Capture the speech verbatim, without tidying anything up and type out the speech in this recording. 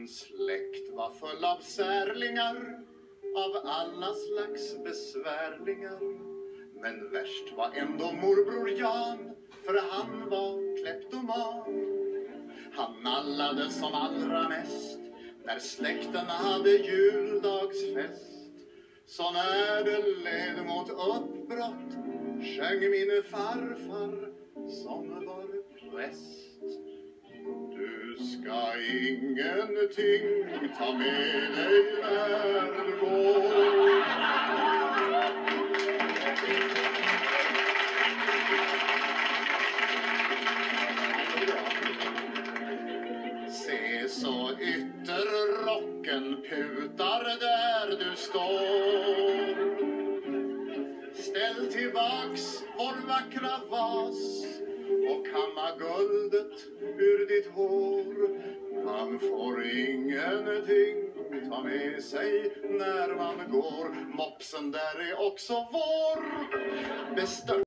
Min släkt var full av särlingar, av alla slags besvärlingar. Men värst var ändå morbror Jan, för han var kleptoman. Han nallade som allra mest när släkten hade juldagsfest. Så när det led mot uppbrott sjöng min farfar som var präst. Du ska ingenting ta med dig när du går. Se så ytterrocken putar där du står. Ställ tillbaks vår vackra vas och kamma guldet ur ditt hår. Man får ingenting ta med sig när man går. Mopsen där är också vår. Bestört